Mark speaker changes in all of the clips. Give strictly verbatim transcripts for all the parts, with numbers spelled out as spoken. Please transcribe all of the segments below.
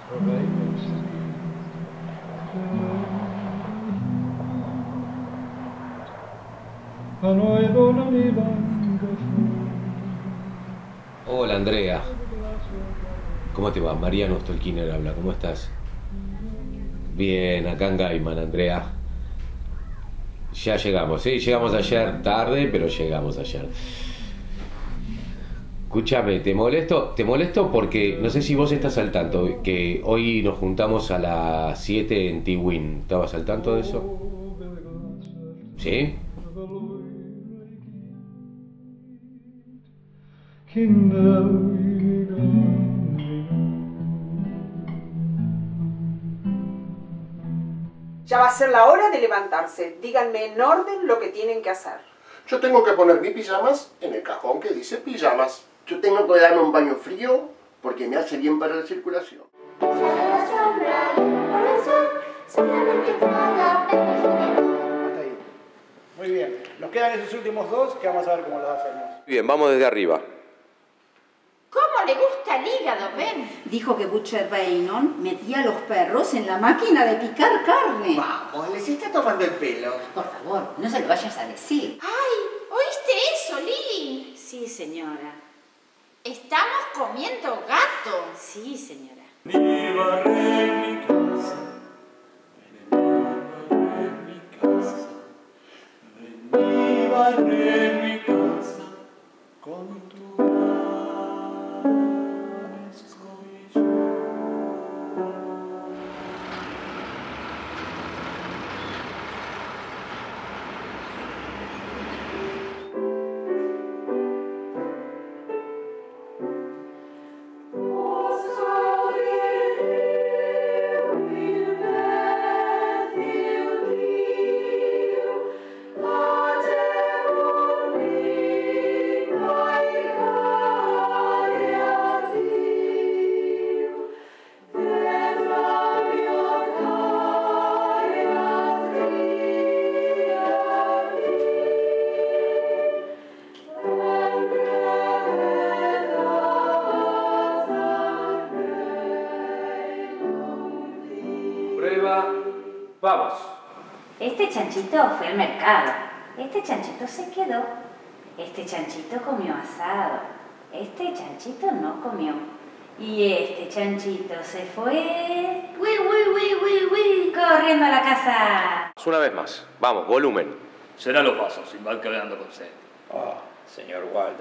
Speaker 1: Hola Andrea, ¿cómo te va? Mariano Stolkiner habla, ¿cómo estás? Bien, acá en Gaiman, Andrea. Ya llegamos, sí, llegamos ayer tarde, pero llegamos ayer. Escúchame, te molesto, te molesto porque no sé si vos estás al tanto, que hoy nos juntamos a las siete en T-Win. ¿Estabas al tanto de eso? ¿Sí?
Speaker 2: Ya va a ser la hora de levantarse. Díganme en orden lo que tienen que hacer.
Speaker 3: Yo tengo que poner mis pijamas en el cajón que dice pijamas. Yo tengo que darme un baño frío porque me hace bien para la circulación.
Speaker 4: Muy bien. Nos quedan esos últimos dos que vamos a ver cómo los hacemos.
Speaker 1: Bien, vamos desde arriba.
Speaker 5: ¿Cómo le gusta el hígado, Ben?
Speaker 6: Dijo que Butcher Bainon metía a los perros en la máquina de picar carne.
Speaker 7: Vamos, les está tomando el pelo.
Speaker 6: Por favor, no se lo vayas a decir.
Speaker 5: ¡Ay! ¿Oíste eso, Lili?
Speaker 6: Sí, señora.
Speaker 5: Estamos comiendo gato.
Speaker 6: Sí, señora.
Speaker 8: Ni barré mi casa, barré mi casa, ni barré mi casa con tu
Speaker 1: Vamos.
Speaker 6: Este chanchito fue al mercado. Este chanchito se quedó. Este chanchito comió asado. Este chanchito no comió. Y este chanchito se fue... ¡Uy, uy, uy, uy, uy! Corriendo a la casa.
Speaker 1: Una vez más. Vamos, volumen.
Speaker 9: Será los pasos, sin mal quedando con sed.
Speaker 4: Ah, señor Waldo.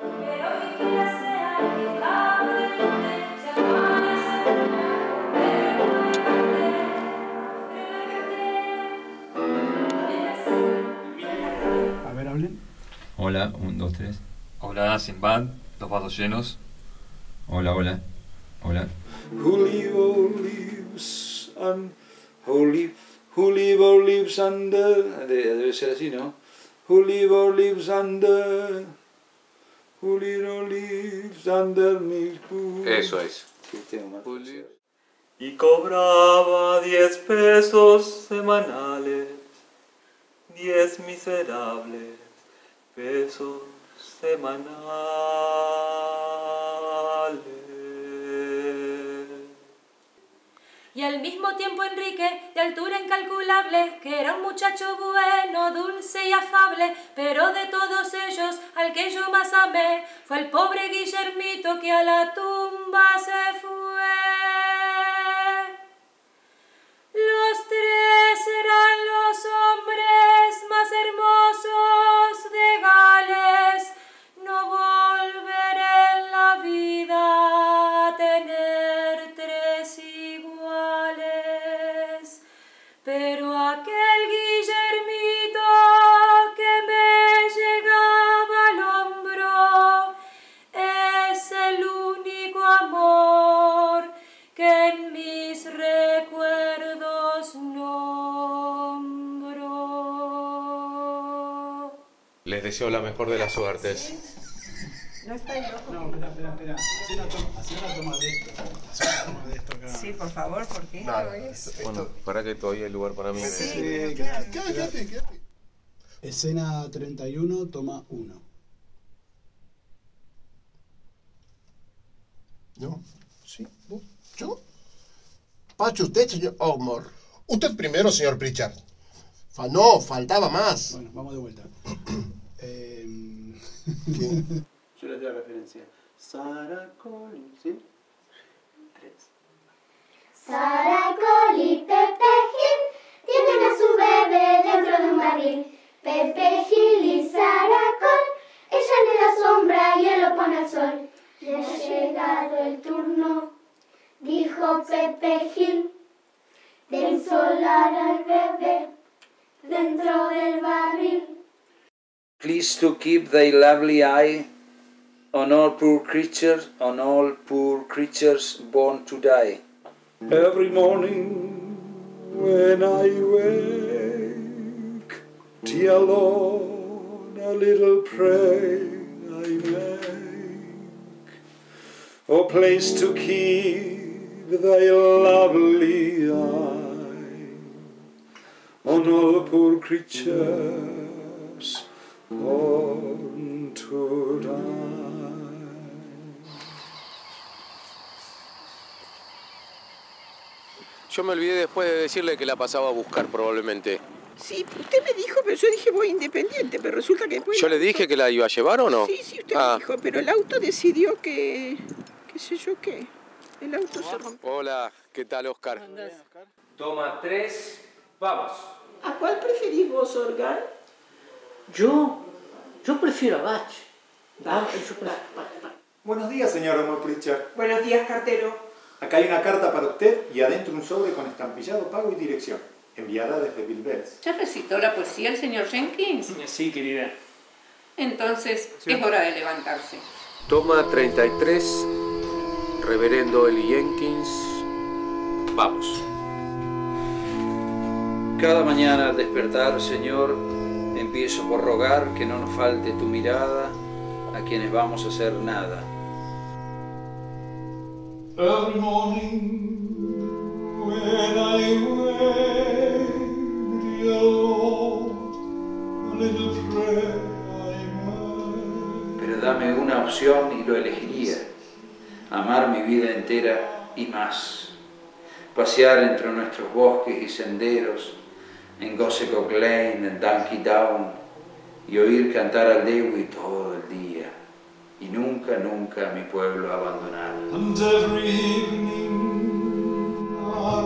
Speaker 4: A ver, hablen.
Speaker 10: Hola, un, dos, tres.
Speaker 9: Hola, Sinbad, los vasos llenos.
Speaker 10: Hola, hola. Hola.
Speaker 8: Who lives and who live, who live or lives under. De, debe ser así, ¿no? Who live or lives under. Who live or lives under milk.
Speaker 1: Eso es.
Speaker 9: Y cobraba diez pesos semanales, diez miserables pesos semanales.
Speaker 11: Y al mismo tiempo Enrique, de altura incalculable, que era un muchacho bueno, dulce y afable, pero de todos ellos, al que yo más amé, fue el pobre Guillermito que a la tumba se fue. Los tres eran los hombres más hermosos de Gales. No volveré en la vida a tener tres iguales, pero aquel Guillermito que me llegaba al hombro es el único amor que en mis recuerdos nombro.
Speaker 1: Les deseo la mejor de las suertes.
Speaker 2: No estáis loco.
Speaker 4: No, espera, espera, espera. Así una toma, así una toma de esto. Así una toma de esto acá.
Speaker 2: Sí, por favor, porque
Speaker 1: No,
Speaker 2: esto es...
Speaker 1: bueno, para que todavía hay lugar para mí.
Speaker 4: Sí,
Speaker 3: Sí,
Speaker 4: quédate,
Speaker 3: quédate,
Speaker 4: quédate.
Speaker 3: quédate, quédate.
Speaker 4: Escena treinta y uno, toma uno.
Speaker 3: ¿Yo? ¿Sí? ¿Vos? ¿Yo? Pache usted, señor Oakmore.
Speaker 12: Usted primero, señor Pritchard.
Speaker 3: Fa, no, faltaba más.
Speaker 4: Bueno, vamos de vuelta. eh...
Speaker 7: Yo les doy la referencia. Sarah Collins, ¿sí? Tres.
Speaker 13: Sarah Collins, Pepe Gil, tienen a su bebé dentro de un barril. Pepe Gil y Sarah Collins, ella le da sombra y él lo pone al sol. Le ha llegado el turno, dijo Pepe Gil, de ensolar al bebé dentro del barril.
Speaker 8: Please to keep thy lovely eye on all poor creatures, on all poor creatures born to die. Every morning when I wake, dear Lord, a little prayer I make. Oh, place to keep thy lovely eye on all poor creatures born to die.
Speaker 1: Yo me olvidé después de decirle que la pasaba a buscar probablemente.
Speaker 2: Sí, usted me dijo, pero yo dije voy independiente, pero resulta que después...
Speaker 1: ¿Yo le dije que la iba a llevar o no?
Speaker 2: Sí, sí, usted
Speaker 1: ah.
Speaker 2: me dijo, pero el auto decidió que... qué sé yo qué. El auto se rompió.
Speaker 1: Hola, ¿qué tal, Oscar?
Speaker 8: Toma tres, vamos.
Speaker 2: ¿A cuál preferís vos, Organ?
Speaker 14: Yo, yo prefiero a Bach.
Speaker 2: Bach.
Speaker 4: Buenos días, señor Oakmore Pritchard.
Speaker 2: Buenos días, cartero.
Speaker 4: Acá hay una carta para usted y adentro un sobre con estampillado, pago y dirección, enviada desde Bill Bells.
Speaker 15: ¿Ya recitó la poesía el señor Jenkins?
Speaker 14: Sí, querida.
Speaker 15: Entonces, sí. Es hora de levantarse.
Speaker 1: Toma treinta y tres, reverendo Eli Jenkins. Vamos.
Speaker 8: Cada mañana al despertar, Señor, empiezo por rogar que no nos falte tu mirada a quienes vamos a hacer nada.
Speaker 16: Every morning when I wake, dear Lord, a little prayer I make.
Speaker 8: Pero dame una opción y lo elegiría. Amar mi vida entera y más. Pasear entre nuestros bosques y senderos, en Gosecock Lane, en Donkey Down, y oír cantar al Dewey todo el día. Y nunca, nunca mi pueblo abandonar.
Speaker 16: And every evening at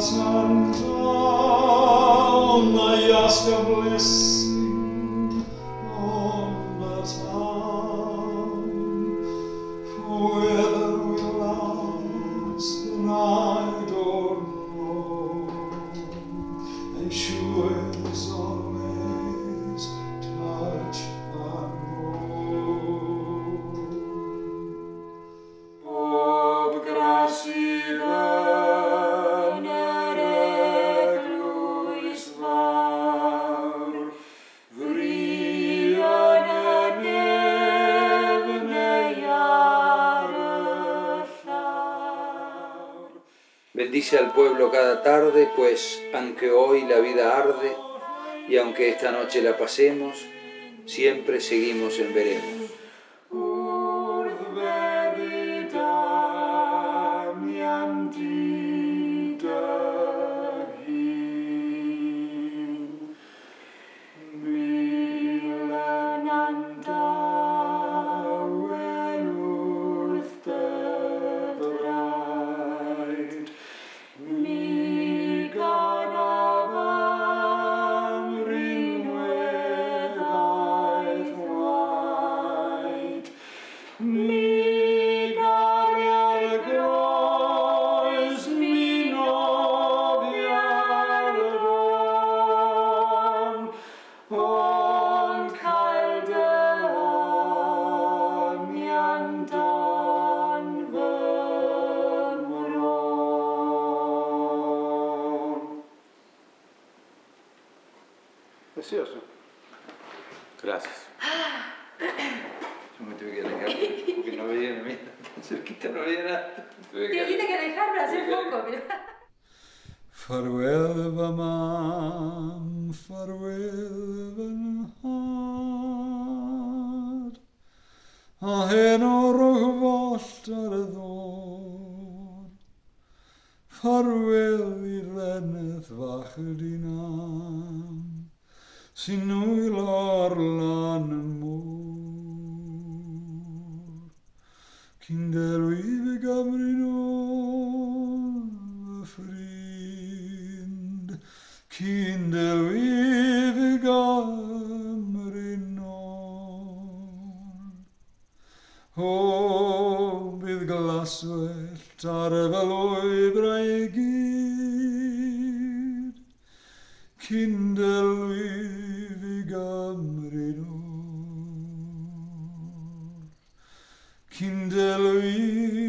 Speaker 16: sundown I ask a blessing on the town. Whether we'll last the night or no, I'm sure there's always touch and
Speaker 8: Bendice al pueblo cada tarde, pues aunque hoy la vida arde y aunque esta noche la pasemos, siempre seguimos en veremos.
Speaker 4: Precioso.
Speaker 1: Gracias.
Speaker 8: Yo me tuve que alejar porque no veía nada, tan cerquita no veía nada.
Speaker 11: Te viste que alejar para hacer foco, mirá.
Speaker 16: Farewell, man, farewell, heart. A hen o'r gwallt ar y ddod. farvel i rennet vacher din naam, sin oil orlan mor. Kinder vi gamrinor, vriend, kinder vi gamrinor. O, bydd glaswellt ar y felwy braegyd, Kinder vi gamrinor. Kinder vi